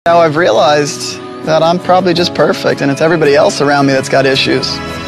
Now I've realized that I'm probably just perfect and it's everybody else around me that's got issues.